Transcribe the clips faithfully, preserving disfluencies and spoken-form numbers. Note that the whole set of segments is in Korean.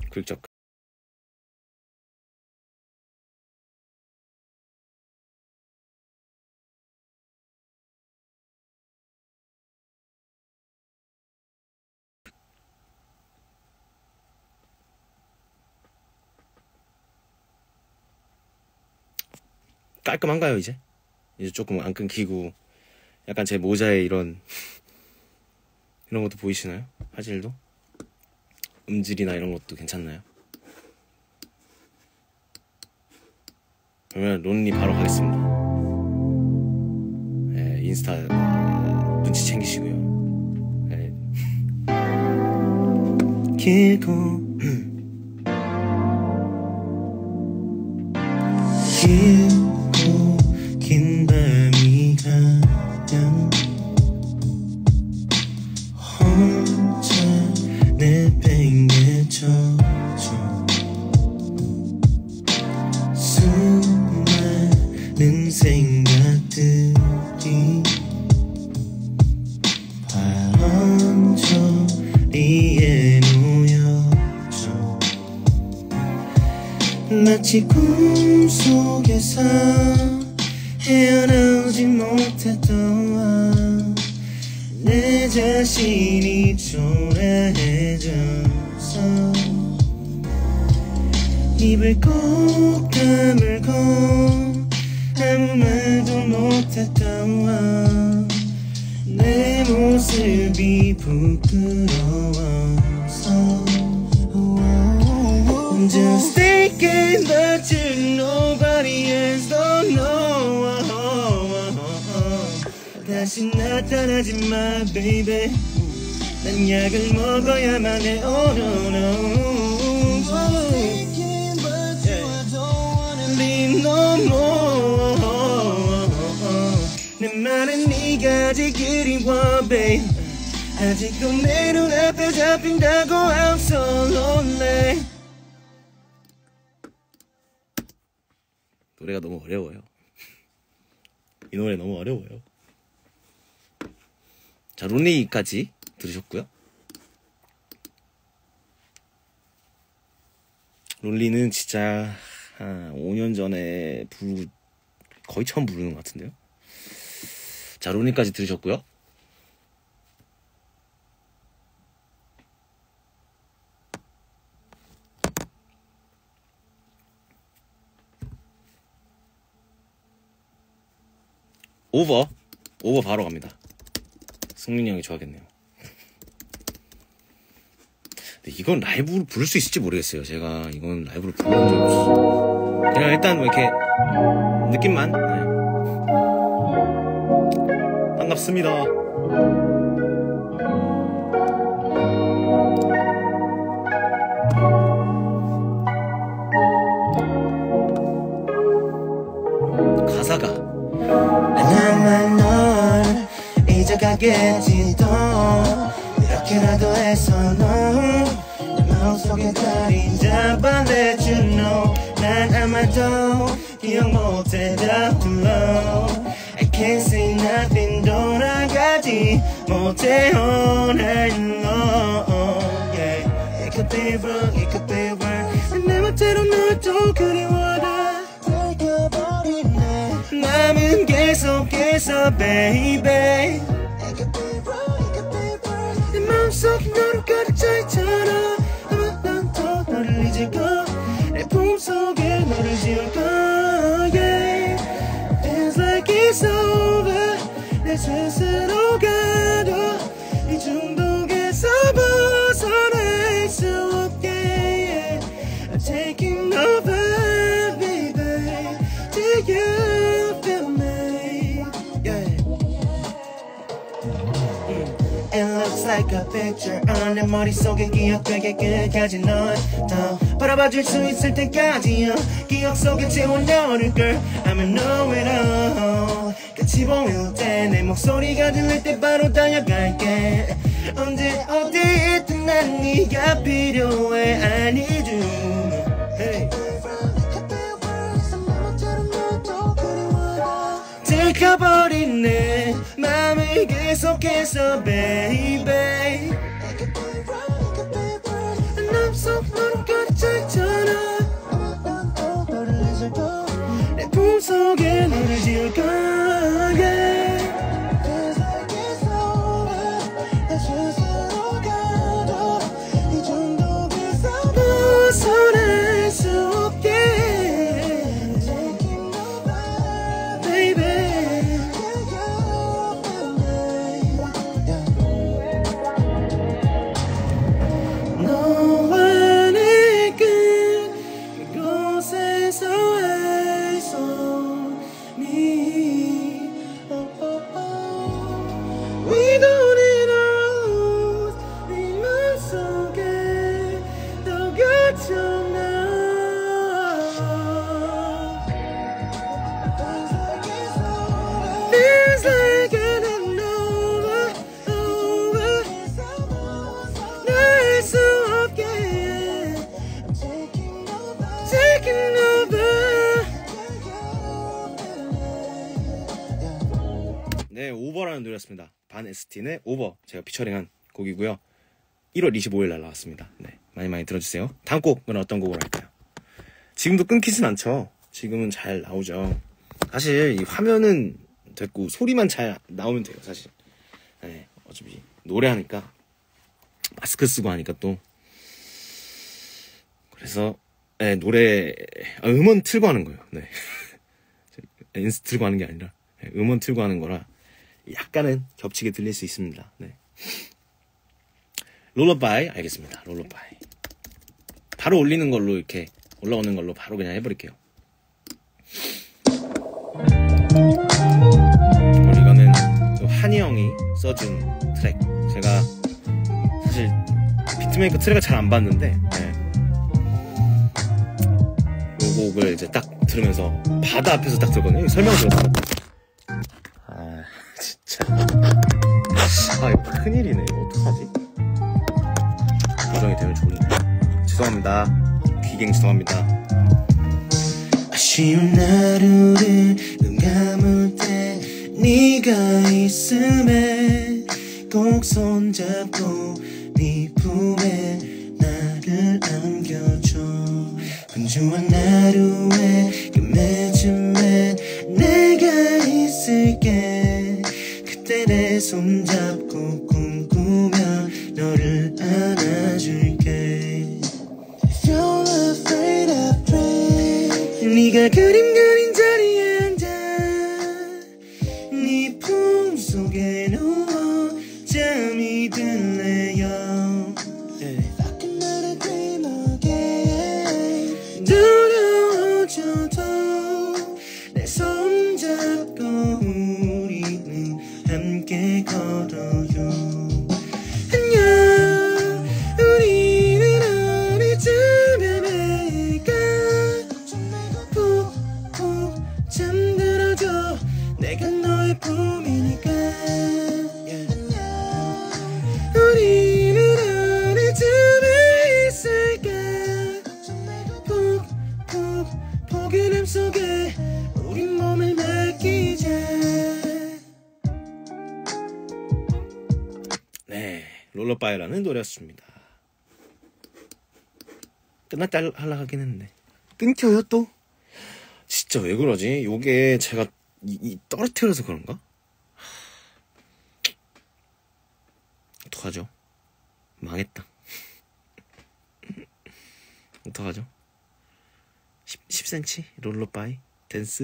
긁적. 깔끔한가요 이제? 이제 조금 안 끊기고 약간 제 모자에 이런 이런 것도 보이시나요? 화질도? 음질이나 이런 것도 괜찮나요? 그러면 론리 바로 가겠습니다. 네, 인스타 어, 눈치 챙기시고요. 네. 길고 길고 긴 밤이 가면 혼자 내팽개쳐줘 수많은 생각들이 바람 소리에 놓여져 마치 꿈속에서 헤어나오지 못했던 내 자신이 초라해져서 입을 꼭 다물고 아무 말도 못했던 내 모습이 부끄러워서 Just thinking that you nobody else don't know 다시 나타나지 마 baby 난 약을 먹어야만 해 oh no no Thinking but you I don't wanna leave no more 내 말은 네가 아직 그리워 babe 아직도 내 눈앞에 잡힌다고 I'm so lonely 노래가 너무 어려워요. 이 노래 너무 어려워요. 자, 론리까지 들으셨고요. 론리는 진짜 한 오 년 전에 부르 거의 처음 부르는 것 같은데요. 자, 론리까지 들으셨고요. 오버 오버 바로 갑니다. 승민이 형이 좋아하겠네요. 근데 이건 라이브로 부를 수 있을지 모르겠어요. 제가 이건 라이브로 부르는 적이 없어요. 그냥 일단 뭐 이렇게 느낌만. 네. 반갑습니다. 가사가 나만 널 잊어가겠지 또 이렇게라도 해서 넌 내 마음속에 자리 잡아 let you know 난 아마도 기억 못해 다 불러 I can't say nothing 돌아가지 못해 all night long yeah. It could be wrong, it could be wrong 내 멋대로 널 또 그리워라 맘은 계속해서 baby 내 마음속에 너를 가득 차있잖아 아마 난 더 너를 잊을 거 내 품속에 너를 지울 거 yeah. Feels like it's over 내 스스로 가도 이 중독에서 벗어날 수 없게 yeah. I'm taking over baby Do you feel me? Yeah. It looks like a picture on 내 머릿속에 기억되게 끝까지 널 더 바라봐줄 수 있을 때까지요 기억 속에 채워 너를 girl I'ma know it all 같이 보일 때 내 목소리가 들릴 때 바로 달려갈게 언제 어디 있든 난 네가 필요해 I need you hey. 들켜버린 내 맘을 계속해서 baby 난 속 너를 걸 yeah. 벗어날 수 없게 baby 너와 내 끝 그곳에서 할 손이 oh, oh, oh. We don't need a rose 네 맘속에 더 갇혀나 Feels like it ain't over, over 나 할 수 없게 Taking over 네, 오버라는 노래였습니다. 반 에스틴의 오버 제가 피처링한 곡이고요. 일월 이십오일 날 나왔습니다. 네, 많이 많이 들어주세요. 다음 곡은 어떤 곡으로 할까요? 지금도 끊기진 않죠. 지금은 잘 나오죠. 사실 이 화면은 됐고 소리만 잘 나오면 돼요. 사실 네, 어차피 노래하니까 마스크 쓰고 하니까 또 그래서 네, 노래 아, 음원 틀고 하는 거예요. 네. 엔스 틀고 하는 게 아니라 네, 음원 틀고 하는 거라 약간은 겹치게 들릴 수 있습니다. 네. 롤러바이 알겠습니다. 롤러바이 바로 올리는 걸로 이렇게 올라오는 걸로 바로 그냥 해버릴게요. 그리고 이거는 한이 형이 써준 트랙. 제가 사실 비트메이커 트랙을 잘 안 봤는데 네. 이 곡을 이제 딱 들으면서 바다 앞에서 딱 들었거든요. 설명 들었어요. 아 진짜 아 이거 큰일이네. 이거 어떡하지? 고정이 되면 좋은데 죄송합니다. 귀갱 죄송합니다. 아쉬운 하루를 눈 감을 때 네가 있음에 꼭 손잡고 네 품에 나를 안겨줘. 분주한 하루에 끝맺음에 내가 있을게. 그때 내 손잡고 꿈꾸면 너를 안아줄게. If you're afraid I pray 네가 그림 그린 자리에 앉아 네 품속에 누워 잠이 들래요. yeah. 두려워져도 내 손잡고 우리는 함께 걸어요. 안녕 우리는 어디쯤에 매일까 푹푹 잠들어줘. 내가 너의 품이니까. 우리는 어디쯤에 있을까 푹푹 포근함 속에 우리 몸을 맡기자. 네, 롤러바이라는 노래였습니다. 끝났다 하려 하긴 했는데 끊겨요 또? 진짜 왜 그러지? 요게 제가 이, 이 떨어뜨려서 그런가? 어떡하죠? 망했다. 어떡하죠? 십 센티미터 롤러바이 댄스.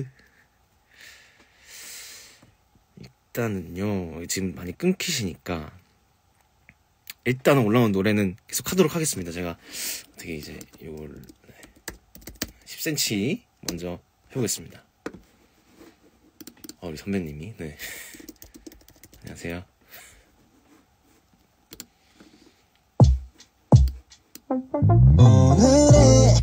일단은요 지금 많이 끊기시니까 일단은 올라온 노래는 계속 하도록 하겠습니다. 제가 어떻게 이제 요걸 십 센티미터 먼저 해보겠습니다. 어, 우리 선배님이 네 안녕하세요. 오늘의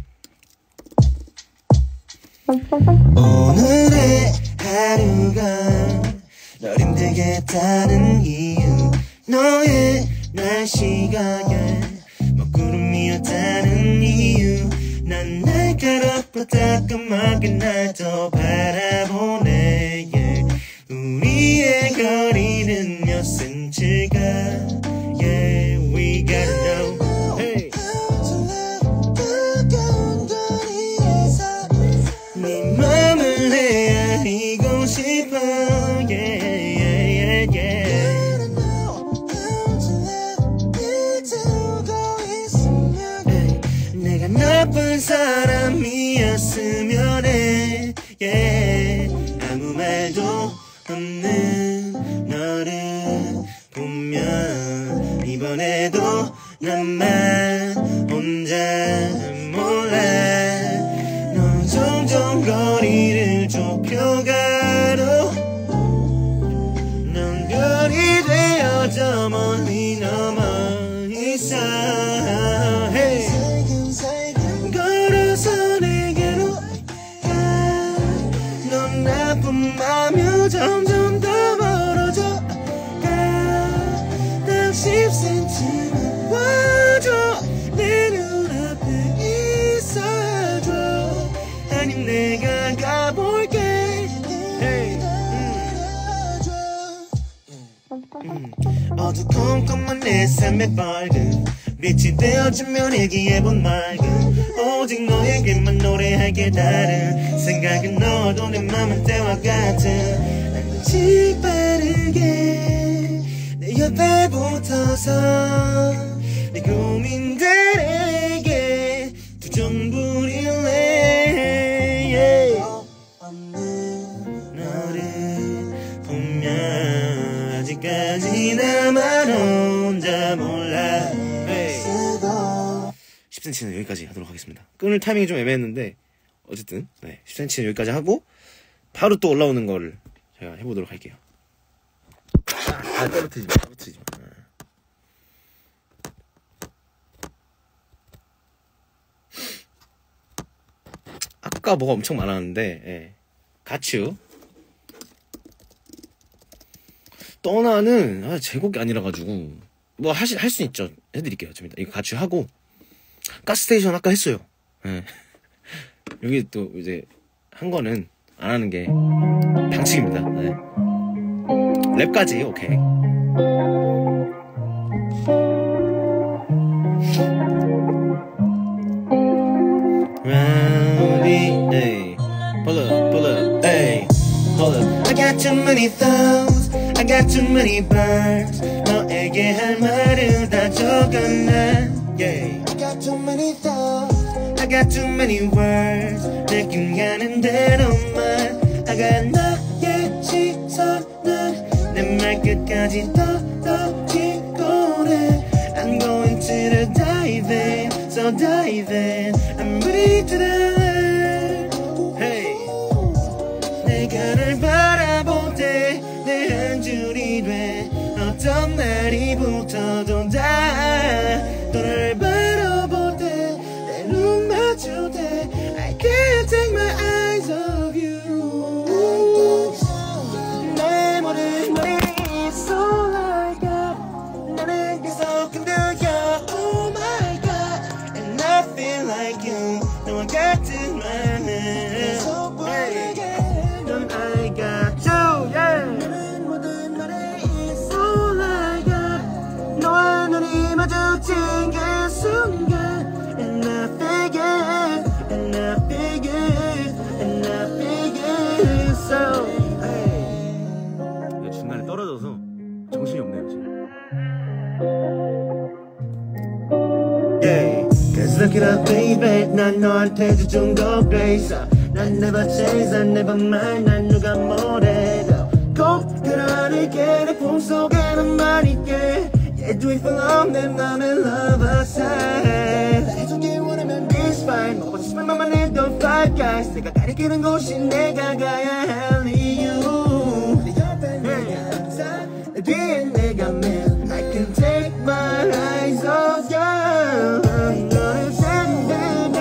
오늘의 하루가 널 힘들게 했다는 이유 너의 날씨가 먹구름이었다는 이유 난 날카롭고 따끔하게 날 더 바라보네. yeah. 우리의 거리는 몇 센치가 yeah, we gotta know. hey. 네 맘을 헤아리고 싶어. 저 멀리 넘어 있어 hey. 걸어서 내게로 가 넌 나쁜 맘이 점점 더 멀어져 가 딱 십 센티미터만 와줘 내 눈앞에 있어줘 아님 내가 가볼게 hey. 음. 음. 어두컴컴한 내 삶의 밝은 빛이 되어주면 얘기해본 맑은 오직 너에게만 노래하게 다른 생각은 너도 내 맘은 때와 같은 난 굳이 빠르게 내 옆에 붙어서 내 고민들에게 두 전부릴래 yeah. 너를 보면 아직까지 나만 혼자 몰라 십 센티미터는 여기까지 하도록 하겠습니다. 끊을 타이밍이 좀 애매했는데 어쨌든 네, 십 센티미터는 여기까지 하고 바로 또 올라오는 거를 제가 해보도록 할게요. 아, 떨어뜨리지 마, 떨어뜨리지 마. 아까 뭐가 엄청 많았는데 예. 가츄 떠나는 아, 제곡이 아니라 가지고 뭐 하시 할 수 있죠. 해드릴게요. 좀 이따 이거 가츄 하고 가스스테이션 아까 했어요. 예. 여기 또 이제 한 거는 안 하는 게 방식입니다. 네. 랩까지 오케이. Rowdy, hey, pull up, pull up, hey, hold up. I got too many thoughts, I got too many birds. 너에게 할 말을 다 적어놔. Yeah. I got too many thoughts, I got too many words. 느낌 가는 대로만. I got 나의 시선은 내 말 끝까지 떨어지고 해. I'm going to the dive in, so dive in. I'm ready to learn. Hey. 내가 널 바라볼 때 내 한 줄이 돼. 어떤 날이 붙어도 다 너를 바라볼 때 내 눈 맞출 때 I can't take my eyes off you. 내 모든 말이 It's all I got. 나는 계속 흔들려 Oh my God. And I feel like you 너와 같은 맘은 넌 I got you yeah. 나는 모든 말이 It's all I got. 너와 눈이 마주친 그 순간 And I figured And I figured And I figured So hey. 중간에 떨어져서 정신이 없네요 지금. Yeah. Cause look it up baby 난 너한테 주준 거 그래서 난 never change 난 never mind 난 누가 뭐래도 꼭 그러니까 내 품속에는 말 있게 Yeah do it for love 내 맘에 love aside 해주길 원하면 it's fine 먹어보고 싶은 맘만 해도 five guys 내가 가리키는 곳이 내가 가야 할 이유 내 옆에 내가 항상 내 뒤에 내가 man I can take my eyes off you 너를 생각해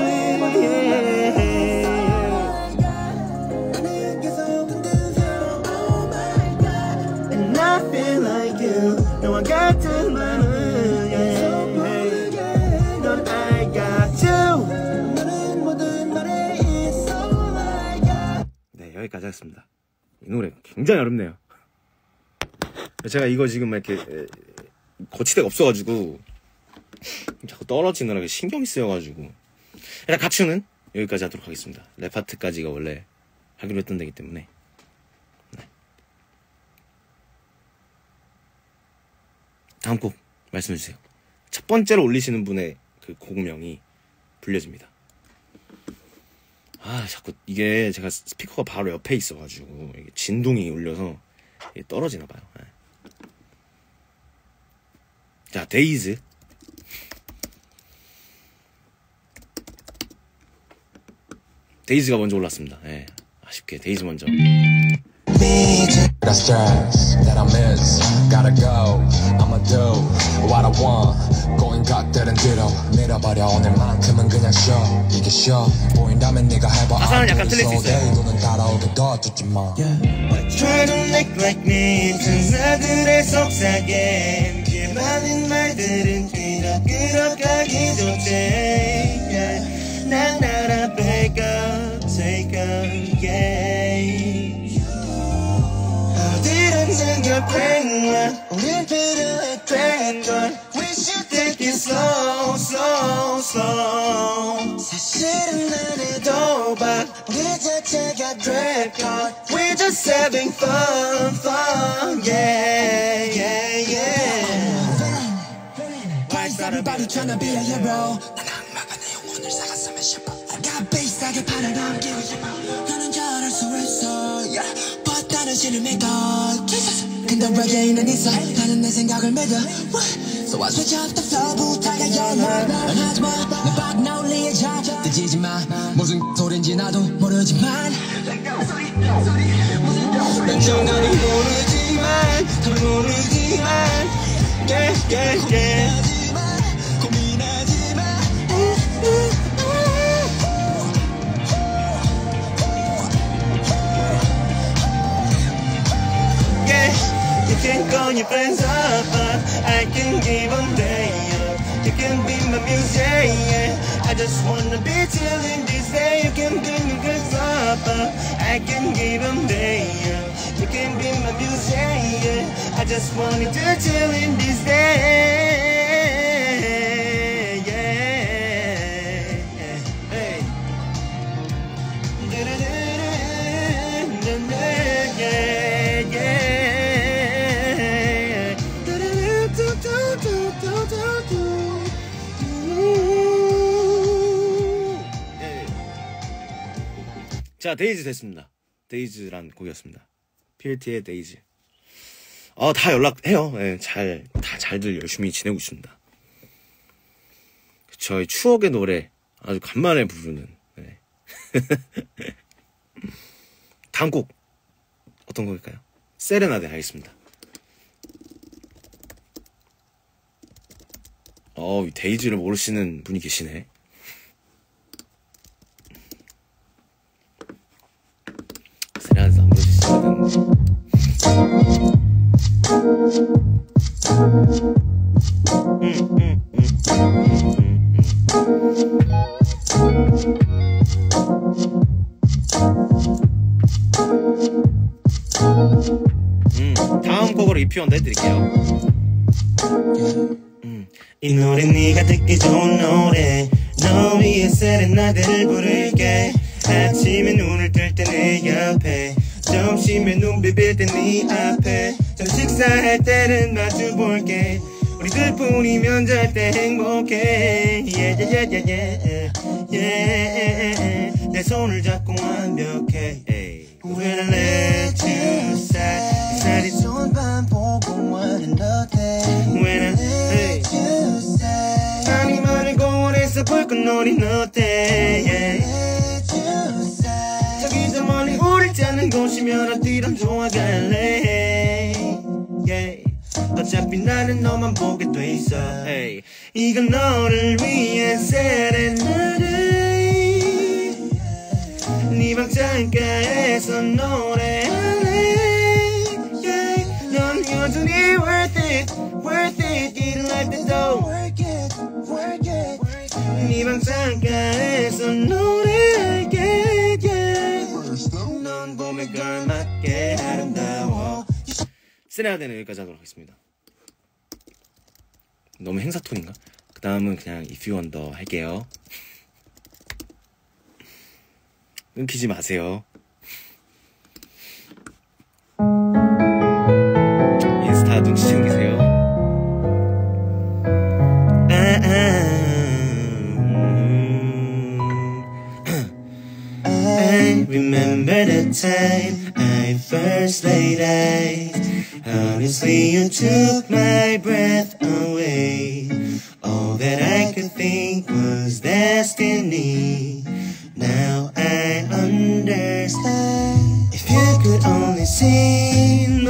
나는 계속 흔들려 Oh my God And I feel like you 너와 같은 맘은 yeah. 넌 I got you 너는 모든 말에 It's all I got. 네 여기까지 하겠습니다. 이 노래 굉장히 어렵네요. 제가 이거 지금 막 이렇게 거치대가 없어가지고 자꾸 떨어지느라 신경이 쓰여가지고 일단 가츄는 여기까지 하도록 하겠습니다. 랩 파트까지가 원래 하기로 했던 데기 때문에 네. 다음 곡 말씀해주세요. 첫 번째로 올리시는 분의 그 곡명이 불려집니다. 아 자꾸 이게 제가 스피커가 바로 옆에 있어가지고 이게 진동이 울려서 이게 떨어지나봐요. 네. 자 데이즈 데이즈가 먼저 올랐습니다. 네, 아쉽게 데이즈 먼저. That stress that I miss, gotta go. I'ma do what I want. going 갓들은 뒤로 밀어버려. 오늘만큼은 그냥 쉬어. 이게 쉬어 보인다면 네가 해봐. 가사는 약간 틀릴 수 있어요. 눈은 따라오게 둬주지마. Try to act like me. 천사들의 속삭임. 길 많은 말들은 끄덕 끄덕하기 좋지. 난 나라 take up, take up, yeah. 어디든 생각해 우린 필요해 된 걸. We should take it slow, slow, slow. 사실은 난 해도 봐 우리 자체가 될걸. We're just having fun, fun, yeah, yeah, yeah. Why is everybody tryna be a hero? 난 악마가 내 영혼을 사갔으면 싶어. I got 비싸게 팔아넘기고 싶어. 나는 잘할 수 있어, yeah. But 나는 신을 믿어. 근데 왜 얘는 있어? 나는 내 생각을 믿어. So I switch up the flow 부탁해 넌 하지마 내 박 나올리에 잘 뜨지지 마. 무슨 소린지 나도 모르지만 난 정답은 모르지만 더 모르지만 yeah, yeah, yeah. You can call your friends up, but I can give them day up. You can be my music, yeah. I just wanna be chillin' this day. You can bring me friends up, but I can give them day up. You can be my music, yeah. I just wanna do chillin' this day, yeah, yeah. Hey. Yeah, yeah. 자, 데이즈 됐습니다. 데이즈란 곡이었습니다. 피엘티의 데이즈. 어, 다 연락해요. 네, 잘, 다 잘들 열심히 지내고 있습니다. 저희 추억의 노래 아주 간만에 부르는. 네. 다음 곡 어떤 곡일까요? 세레나데 하겠습니다. 어, 데이즈를 모르시는 분이 계시네. 세레나데 안 부르시거든. 음, 음, 음, 음, 다음 곡으로 이피원도 해드릴게요. 음, 이 노래 네가 듣기 좋은 노래. 너 위해 세레나데를 부를게. 아침에 눈을 뜰 때 내 옆에, 점심에 눈 비빌 때 네 앞에, 전 식사할 때는 마주볼게. 우리 둘뿐이면 절대 행복해. yeah, yeah, yeah, yeah, yeah. 내 손을 잡고 완벽해. When I let you slide, 살이 좋은 밤 보고 완전 어때. When I let you slide, 아니 말을 공원에서 불꽃놀이 어때. yeah. 저기 저 멀리 우릴 찾는 곳이면 어디든 좋아갈래. yeah. 어차피 나는 너만 보게 돼 있어. hey. 이건 너를 위한 세레나데. 네 방 창가에서 노래하네. yeah. 넌 여전히 worth it, worth it. Getting like the dough. Work it, work it. 네 방 창가에서 노래할게. yeah. 넌 봄에 걸맞게 아름다워. 세레나데는 여기까지 하도록 하겠습니다. 너무 행사톤인가? 그 다음은 그냥 If You Wonder 할게요. 끊기지 마세요. 인스타 눈치 챙기세요. 아, 아, I remember the time I first laid eyes. Honestly, you took my breath away. All that I could think was destiny. Now I understand. If you could only see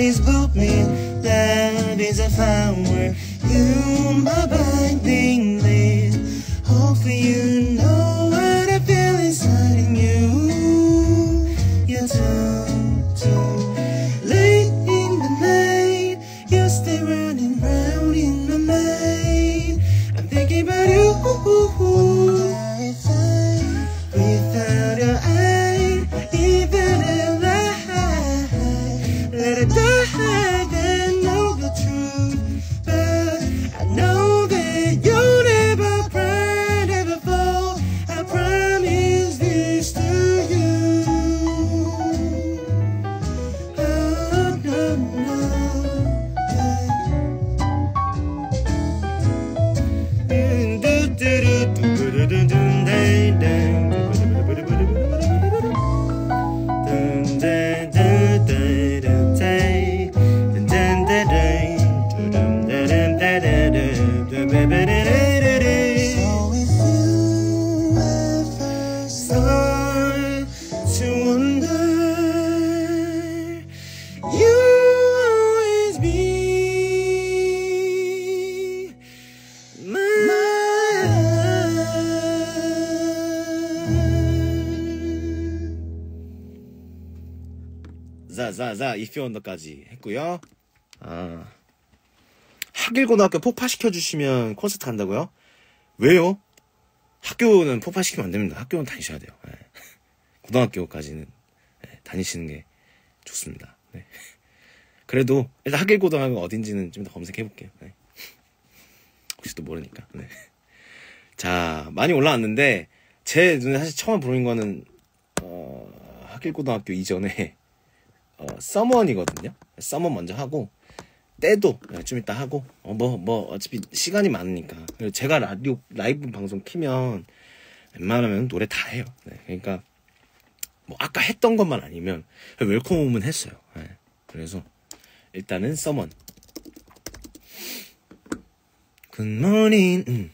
is blooming. Love is a flower. You my binding list. Hopefully you know what I feel inside in you. You do, do. Late in the night, you stay running round in my mind. I'm thinking about you. Without your eye, even if I let it die, then know the truth. But I know that you'll never cry, never fall. I promise this to you. Oh, no, no. 자자자 if 언더까지 했고요. 아, 하길고등학교 폭파시켜주시면 콘서트 간다고요? 왜요? 학교는 폭파시키면 안 됩니다. 학교는 다니셔야 돼요. 네. 고등학교까지는 네, 다니시는 게 좋습니다. 네. 그래도 일단 하길고등학교가 어딘지는 좀 더 검색해볼게요. 네. 혹시 또 모르니까. 네. 자, 많이 올라왔는데 제 눈에 사실 처음 보는 거는 어, 하길고등학교 이전에 어, 서먼이거든요. 서먼 먼저 하고 때도 좀 이따 하고 어, 뭐, 뭐 어차피 시간이 많으니까. 그리고 제가 라디오 라이브 방송 키면 웬만하면 노래 다 해요. 네, 그러니까 뭐 아까 했던 것만 아니면 웰컴홈은 했어요. 네, 그래서 일단은 서먼. 굿모닝. 음.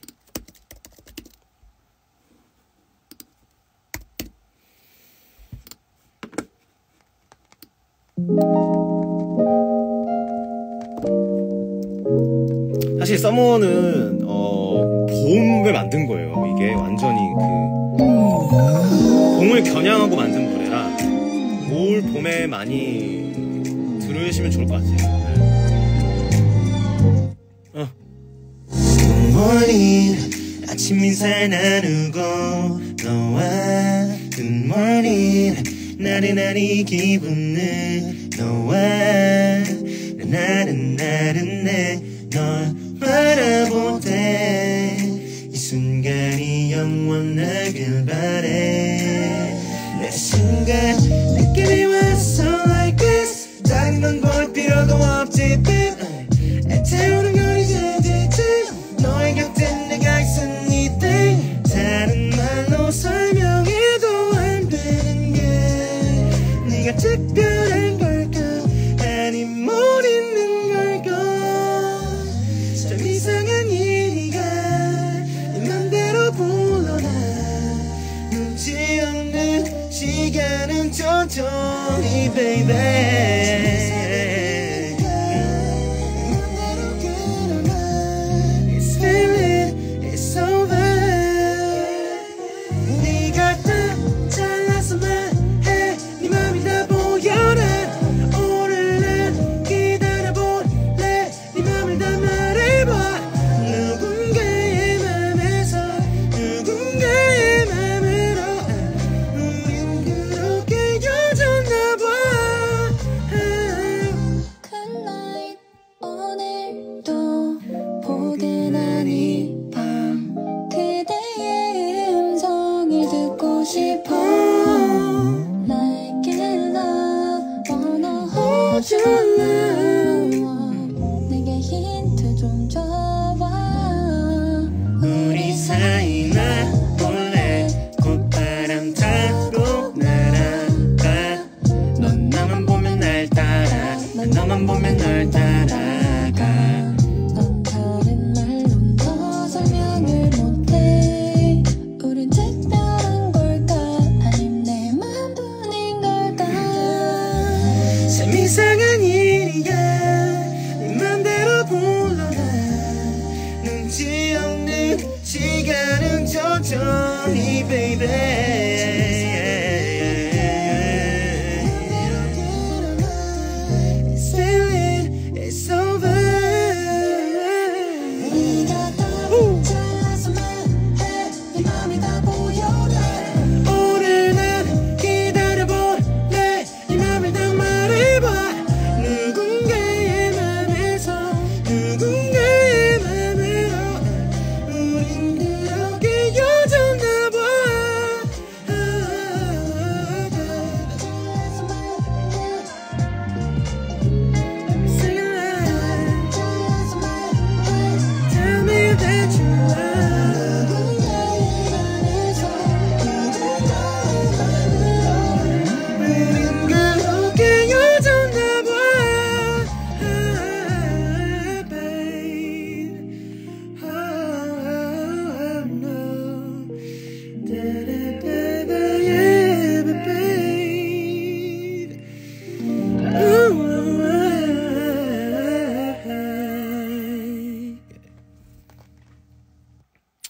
사실 서머는 어, 봄에 만든 거예요. 이게 완전히 그 봄을 겨냥하고 만든 노래라 올 봄에 많이 들으시면 좋을 것 같아요. 어. Good morning, 아침 인사 나누고 너와 Good morning, 나른한 이 기분을 너와 나는 나른 내널 바라볼 때 이 순간이 영원하길 바래. 내 순간 느낌이 왔어 like this. 다른 건 볼 필요도 없지 babe. 애태우는 걸 이제 대체 너의 곁에 내가 있으니 다른 말로 설명해도 안 되는 게 네가 특별한 걸까 아님 못 있는 걸까. 참 이상한 일이가 내 맘대로 불러나 눈치 없는 시간은 천천히 baby. 내게 힌트 좀 줘봐. 우리 사이 나 몰래 꽃바람 타고 날아가. 넌 나만 보면 날 따라 난 너만 보면 널 따라가. 넌 다른 말로 더 설명을 못해. 우린 특별한 걸까 아님 내 맘뿐인 걸까. 참 이상한 일이야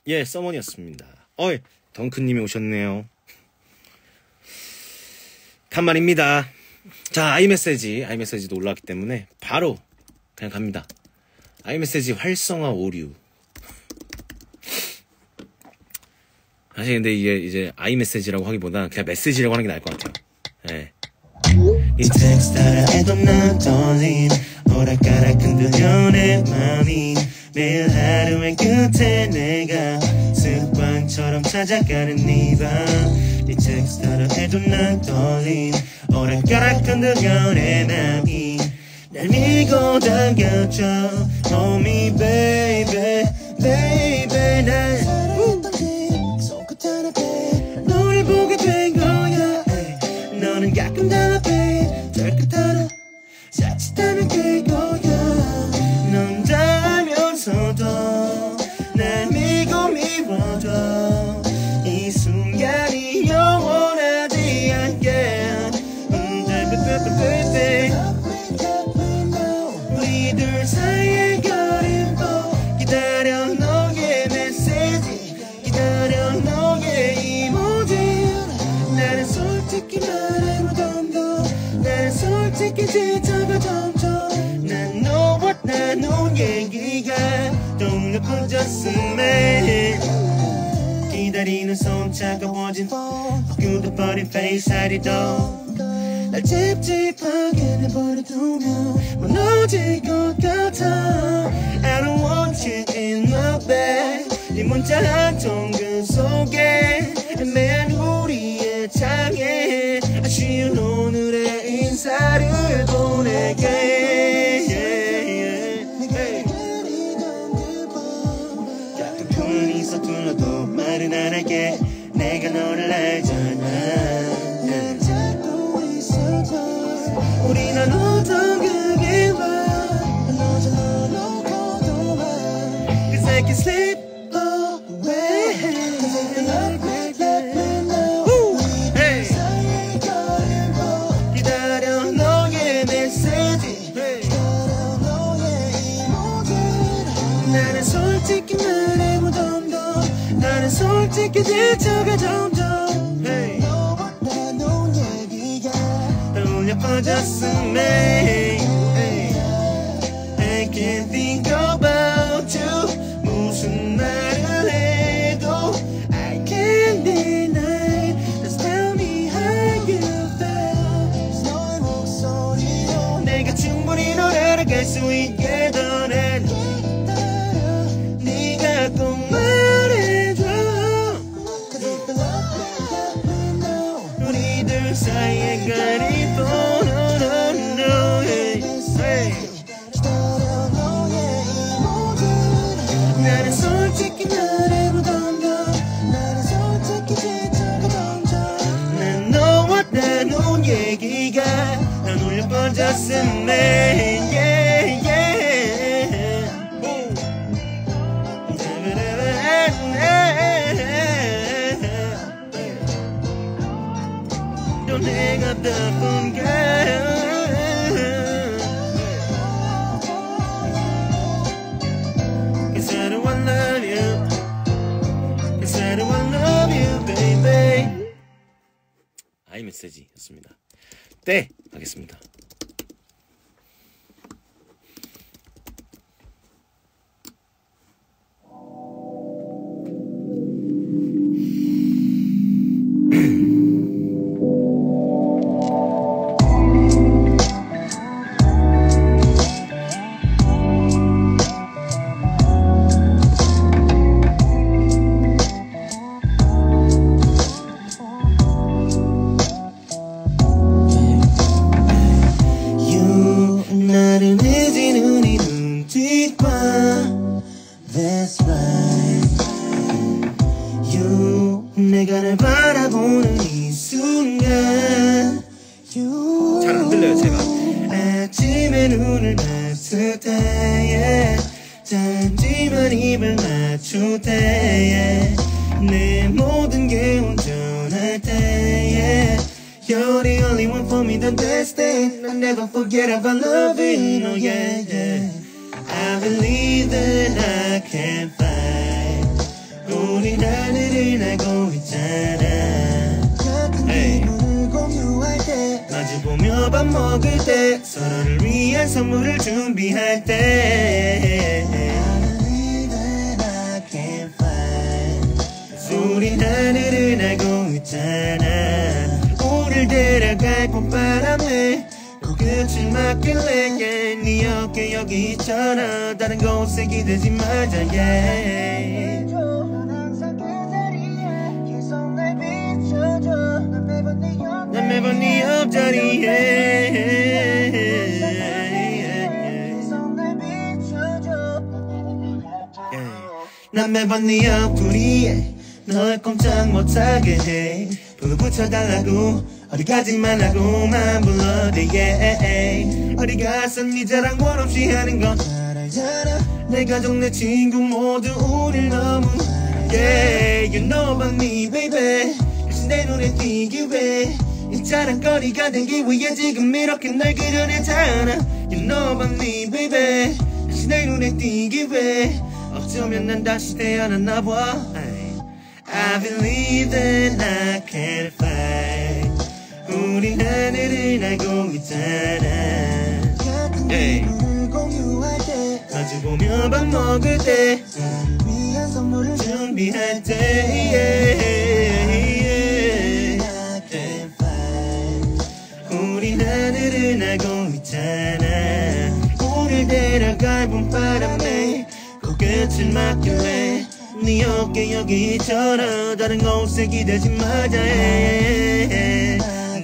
예, 서머니였습니다. 어이, 덩크님이 오셨네요. 간만입니다. 자, 아이메시지, 아이메시지도 올라왔기 때문에 바로 그냥 갑니다. 아이메시지 활성화 오류. 사실 근데 이게 이제 아이메시지라고 하기보다 그냥 메시지라고 하는 게 나을 것 같아요. 예. 이 텍스트를 해도 난 떨림 오락가락 흔들려 내 맘이 매일 하루의 끝에 내가 습관처럼 찾아가는 네밤 이 텍스트를 해도 난 떨림 오락가락 흔들려 내 맘이 날 밀고 당겨줘 Oh me baby baby 날 사랑했던 손끝 하나 배 너를 보게 된 거야 에이. 너는 가끔 답답해 절끝 하나 자칫하면 그거야 넌 닿으면서도 날 밀고 미워줘 이 순간이 영원하지 않게 음, baby 우리들 사이의 거리도 기다려 너의 메시지 기다려 너의 이모지 나는 솔직히 말해 무덤도 나는 솔직히 지쳐가 점점 난 너와 나눈 얘기가 좀 높아졌음에 기다리는 손 차가워진 굳어버린 페이스 하리도 날 찝찝하게 내버려두면 무너질 것 같아 I don't want you in my bed 네 문자 한 통 그 속에 애매한 우리의 창에 아쉬운 오늘의 인사를 보낼게 같은 표현이 서툴러도 말은 안 할게 내가 너를 알잖아 우리 나눴던 그 길만 너저 놓고도 봐 Cause I can sleep away Cause I can let it let me know 우리들 사이의 거리도 기다려 너의 메시지 기다려 너의 이모들 나는 솔직히 말해 무덤도 나는 솔직히 지쳐가 점점 너와 나눈 얘기가 떠올려 퍼졌음에 I can't think about you 무슨 말을 해도 I can't deny Just tell me how you feel 너의 목소리로 내가 충분히 너를 갈 수 있게 더 난 네가 꼭 말해줘 우리들 사이의 거리도 나는 솔직히 말해 무덤도 나는 솔직히 지쳐가 점점 난 너와 나눈 얘기가 난 울려 퍼졌음에 yeah, yeah. 또 내가 나쁜가 아이메시지였습니다. 네, 하겠습니다. 내가 날 바라보는 이 순간 잘 안 들려요 제가 아침에 눈을 맞을 때에 잠지만 입을 맞출 때에 내 모든 게 온전할 때에 You're the only one for me, the best thing I'll never forget about loving, oh yeah, yeah I believe that I can find 보며 밥 먹을 때 서로를 위한 선물을 준비할 때 우린 하늘을 날고 있잖아. 우릴 데려갈 봄바람에 끝을 막길래 yeah, 네 어깨 여기 있잖아. 다른 곳에 기대지 말자 yeah. 난 매번 네 옆자리에 난 매번 네 옆구리에 널 꼼짝 못하게 해. 불을 붙여달라고 어디 가지 말라고만 불러대 yeah. 어디 가서 네 자랑 원 없이 하는 건 잘 알잖아. 내 가족 내 친구 모두 우릴 너무 yeah. You know about me baby. 역시 내 눈에 띄기 왜 이 자랑거리가 되기 위해 지금 이렇게 날 그려내잖아. You know about me baby. 역시 내 눈에 띄기 왜 어쩌면 난 다시 태어났나 봐. I believe that I can fly. 우리 하늘을 날고 있잖아. hey. 마주 보며 밥 먹을 때 위한 선물을 준비할 때 yeah. I can fly. 우리 하늘을 날고 있잖아. 우릴 데려갈 봄바람에 코끝을 막길래 네 어깨 여기 있잖아. 다른 곳에 기대지 마자 해.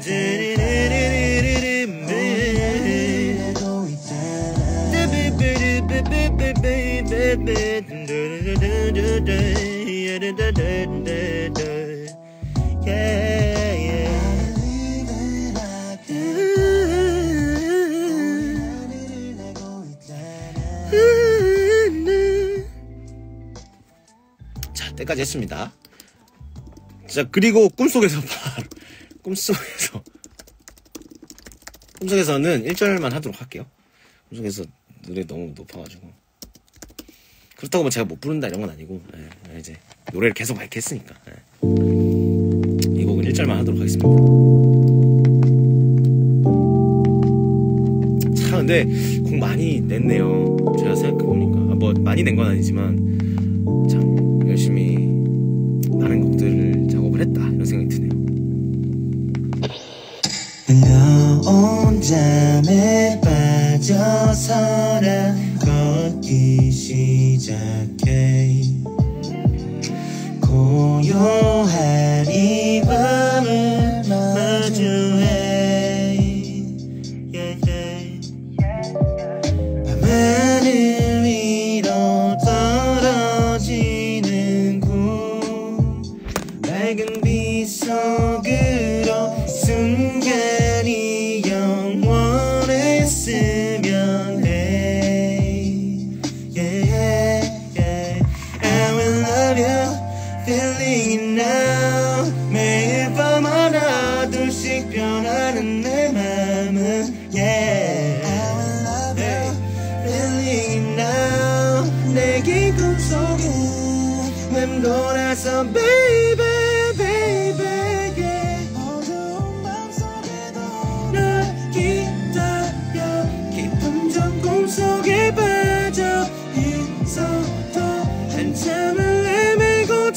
때까지 했습니다. 자, 그리고 꿈속에서 꿈속에서 꿈속에서는 일 절만 하도록 할게요. 꿈속에서 노래 너무 높아가지고 그렇다고 뭐 제가 못 부른다 이런 건 아니고 예, 이제 노래를 계속 밝게 했으니까 예. 이 곡은 일 절만 하도록 하겠습니다. 자, 근데 곡 많이 냈네요. 제가 생각해보니까 아, 뭐 많이 낸 건 아니지만 참 열심히 많은 곡들을 작업을 했다 이런 생각이 드네요. 너 혼자에 빠져서라 걷기 시작해. 고요한 이 밤을 마주해. yeah, yeah. 밤하늘 위로 떨어지는 구 밝은 빛 속으로 순간이 영원했으면 해. yeah, yeah. I will love you feeling it now. 매일 밤 하나 둘씩 변하는 내 맘은 yeah. I will love you feeling it now. 내 기쁨 속에 맴돌아서 baby baby yeah. 어두운 밤 속에도 널 기다려. 깊은 전공 속에 빠져 있어도 한참을 헤매고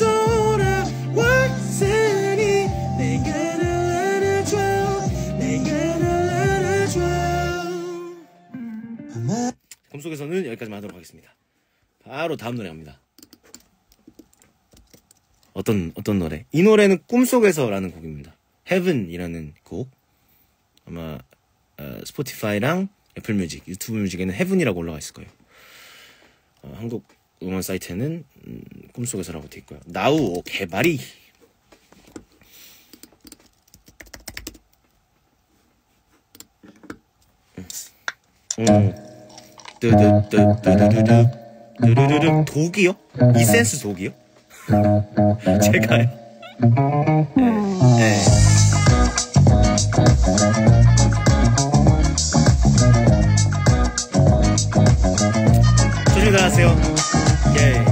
돌아왔으니 내가 널 안아줘. 내가 널 안아줘. 꿈속에서는 여기까지만 하도록 하겠습니다. 바로 다음 노래 갑니다. 어떤 어떤 노래? 이 노래는 꿈속에서라는 곡입니다. Heaven이라는 곡. 아마 어, 스포티파이랑 애플 뮤직, 유튜브 뮤직에는 Heaven이라고 올라가 있을 거예요. 어, 한국 음원 사이트에는 음, 꿈속에서라고 돼 있고요. 나우 개발이. 음. 뚜두뚜두두두 두두두두 독이요? 이센스 독이요? 제가요? 네. 네. 조심히 나가세요. 예.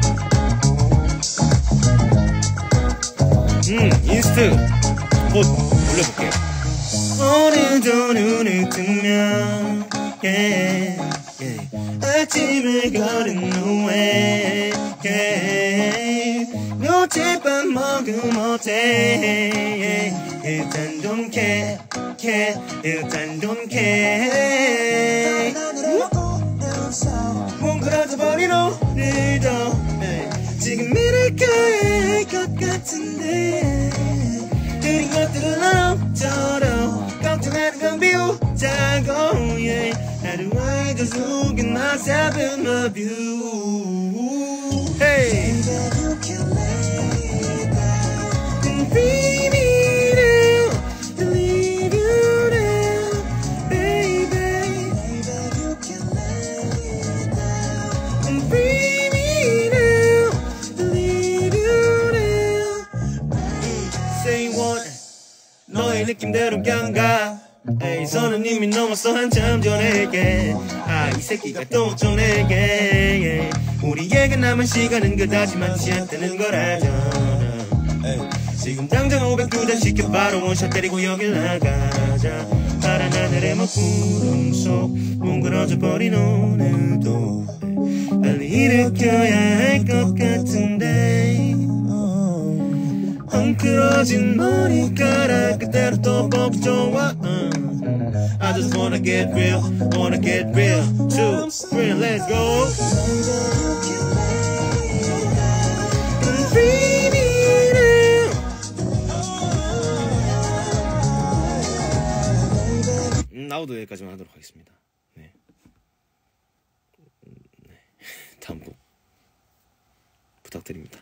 음, 인스트 곧 올려볼게요. 오늘도 눈을 뜨면 yeah, yeah. 아침을 거른 후에 yeah. 어젯밤 먹음 어때 yeah. 일단 don't care, care. 일단 don't care. 뭉그러져 버린 오늘도 yeah. 지금 이럴까야 할 것 같은데 그린 것들은 너처럼 걱정하는 건 비우자고 yeah. 하루와의 저 속엔 myself and love you hey. And free me now to leave you now baby And free me now to leave you now Say what 너의 느낌대로 그냥 가 에이 선은 이미 넘었어 한참 전에게 아 이 새끼가 또 전에게 yeah. 우리에게 남은 시간은 그다지 많지 않다는 걸 알잖아 지금 당장 오백두 잔 시켜 바로 원샷 때리고 여길 나가자 파란 하늘에 먹구름 속 뭉그러져 버린 오늘도 빨리 일으켜야 할 것 같은데 헝클어진 머리카락 그대로 또 보기 좋아 uh. I just wanna get real, wanna get real Two, three, let's go And free me now 음, 나우도 여기까지만 하도록 하겠습니다 네. 네. 다음 곡 부탁드립니다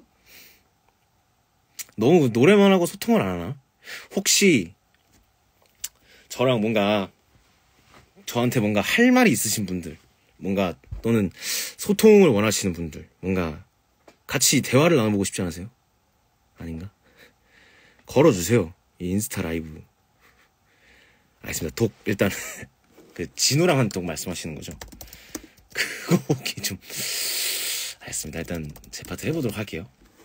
너무 노래만 하고 소통을 안 하나? 혹시 저랑 뭔가 저한테 뭔가 할 말이 있으신 분들 뭔가 또는 소통을 원하시는 분들 뭔가 같이 대화를 나눠보고 싶지 않으세요? 아닌가? 걸어주세요 이 인스타 라이브 알겠습니다. 독 일단 그 진우랑 한 독 말씀하시는 거죠? 그거기 좀 알겠습니다. 일단 제 파트 해보도록 할게요.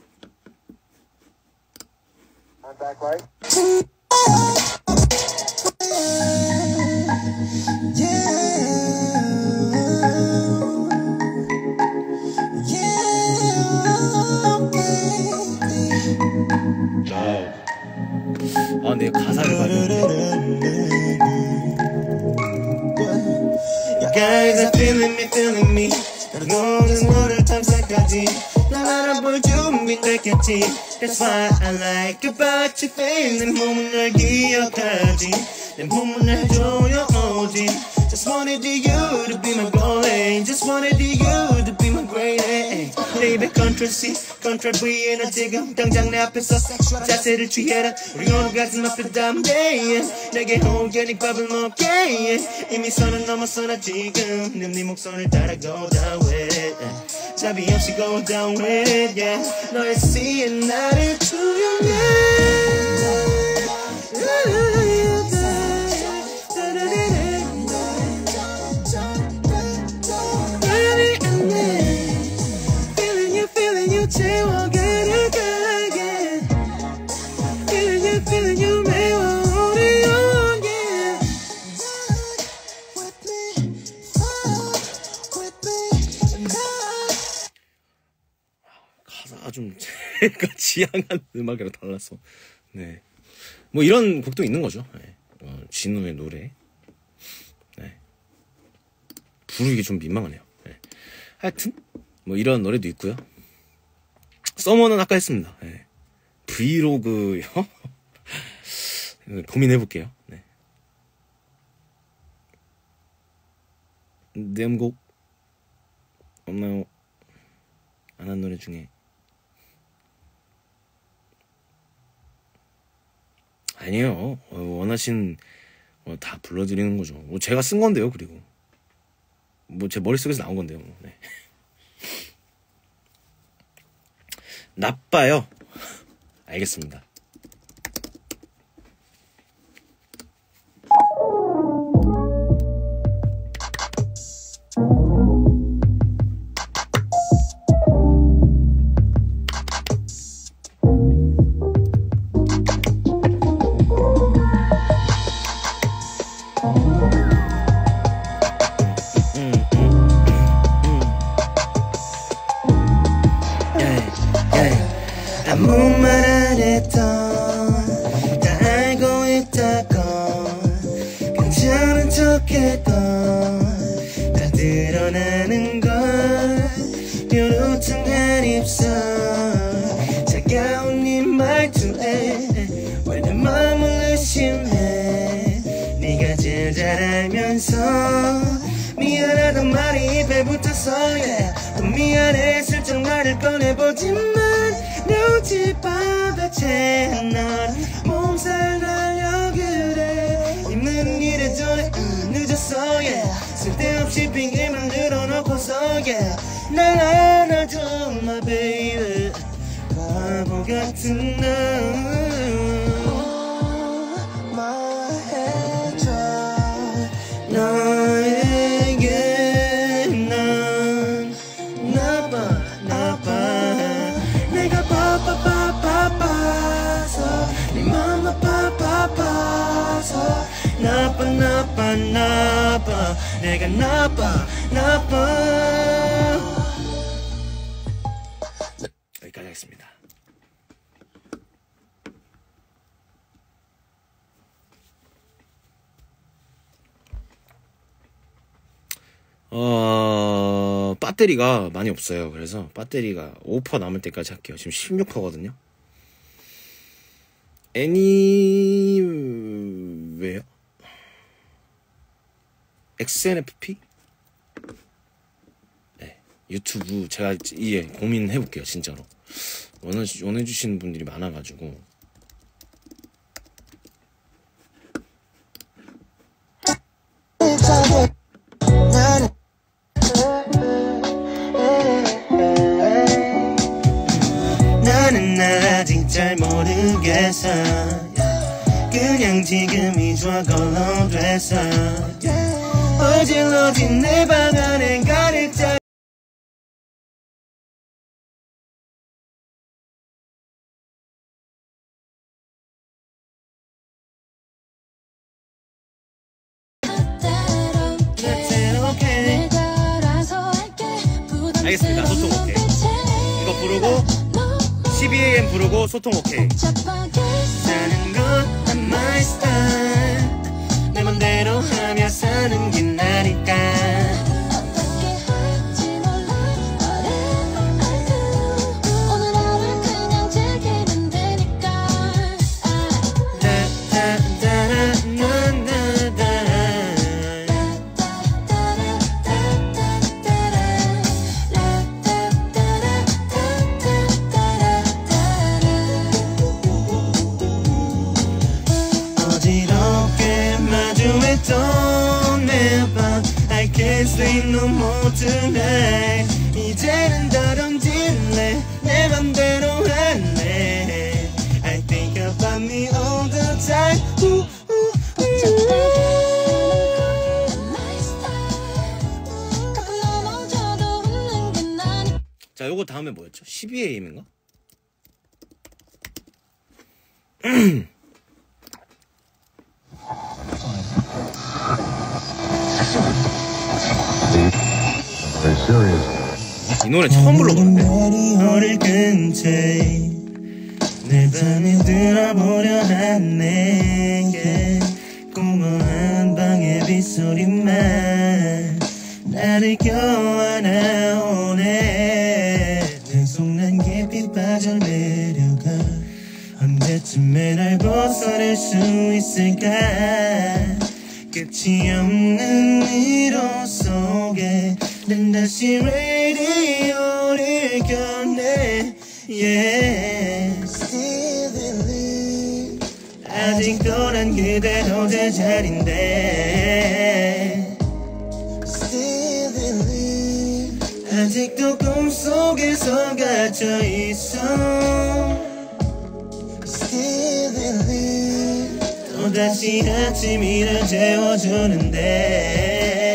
Back right. 아, 근데 가사를 봐야 Guys are feeling me, feeling me. 너는 너를 탐색하지. 날 알아볼 준비됐겠지. That's why I like about your face. 내 몸은 널 기억하지. 내 몸은 날 조여오지. Just wanted you to be my boy. Just wanted you to be my great A. Baby control C, control V에 너 지금 당장 내 앞에서 자세를 취해라. 우리 오늘 가슴 앞에 담대. 내게 호견이 밥을 먹게. 이미 선을 넘었어 나 지금. 네 목선을 따라 go down with it. 잡이 없이 go down with it. Yeah. 너의 C에 나를 투영해. 가사가 좀 제가 지향하는 음악이랑 달라서 네, 뭐 이런 곡도 있는 거죠. 네. 어, 진우의 노래 네. 부르기 좀 민망하네요. 네. 하여튼 뭐 이런 노래도 있고요. 서머는 아까 했습니다. 네. 브이로그요? 고민해볼게요. 네. nem곡 없나요? 안 한 노래 중에 아니에요. 어, 원하신 어, 다 불러드리는 거죠. 뭐 제가 쓴 건데요. 그리고 뭐 제 머릿속에서 나온 건데요. 뭐. 네. 나빠요. 알겠습니다. 아무 말 안 했던 다 알고 있다건 괜찮은 척했던 다 드러나는 걸 뾰루퉁한 입술 차가운 네 말투에 왜 내 맘을 의심해 네가 제일 잘 알면서 미안하단 말이 입에 붙어서 yeah. 또 미안해 슬쩍 말을 꺼내보지만 눈치 봐도채 넌 몸살 날려 그래 입는 일에 전에 음, 늦었어 yeah. 쓸데없이 핑계만 늘어놓고서 yeah. 날 안아줘 my baby 바보 같은 너 말해줘 너에게 넌 나빠 나빠 내가 바빠 바빠서 네 맘 아파 바빠서 나빠 나빠 나빠 내가 나빠 나빠 여기까지 하겠습니다. 어... 배터리가 많이 없어요. 그래서 배터리가 오 퍼센트 남을 때까지 할게요. 지금 십육 퍼센트거든요 애니웨어 엑스엔에프피? 네, 유튜브 제가 이해 고민해볼게요. 진짜로 원해, 원해주시는 분들이 많아가지고 나는 날 아직 잘 모르겠어 그냥 지금이 좋아 걸로 됐어 어질러진 내 방 안에 가득 차 알겠습니다. 소통 오케이. 이거 부르고 십이 에이엠 부르고 소통 오케이. 사는 건 my style 내 맘대로 하며 사는 게 나니까 I can't sleep no more tonight 이제는 다 던질래 내 맘대로 할래 I think about me all the time ooh, ooh, ooh. 자 요거 다음에 뭐였죠? 십이 에이엠인가? 이 노래 처음 불러보는데 어릴 근처에 내 밤에 들어보려 한 내게 공허한 방의 빗소리만 나를 껴안아오네 내 속난 깊이 빠져 내려가 언제쯤에 날 벗어날 수 있을까 끝이 없는 미로 속에 난 다시 라디오를 켰네 yeah. Still believe 아직도 난 그대로 제자리인데 Still believe 아직도 꿈속에서 갇혀있어 Still believe 또다시 아침이를 재워주는데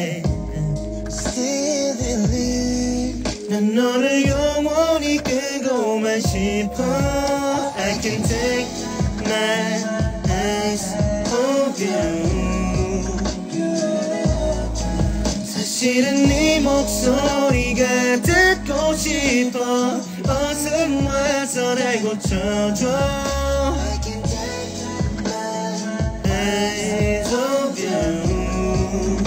난 너를 영원히 끄고만 싶어 I can take my eyes off you 사실은 네 목소리가 듣고 싶어 어서 와서 날 고쳐줘 Eyes of you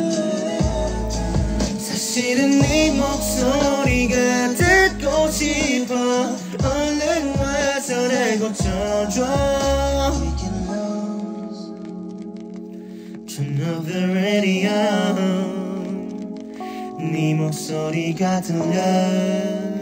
사실은 네 목소리가 듣고 싶어 얼른 와서 날 고쳐줘 Turn off the radio 네 목소리가 들려